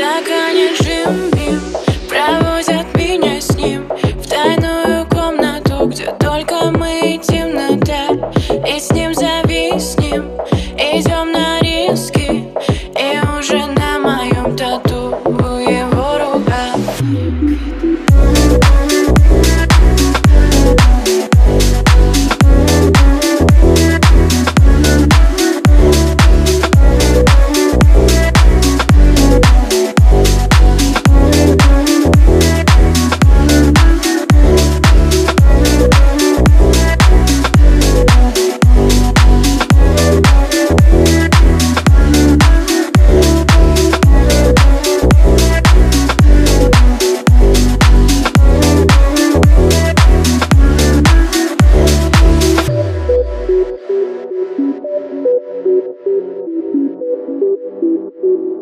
стакане джим-бим проводят меня с ним в тайную комнату, где только мы и темнота. И с ним зависнем, идем на риски, и уже на моем тату его рука.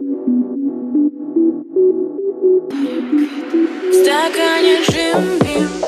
В стакане джим-бим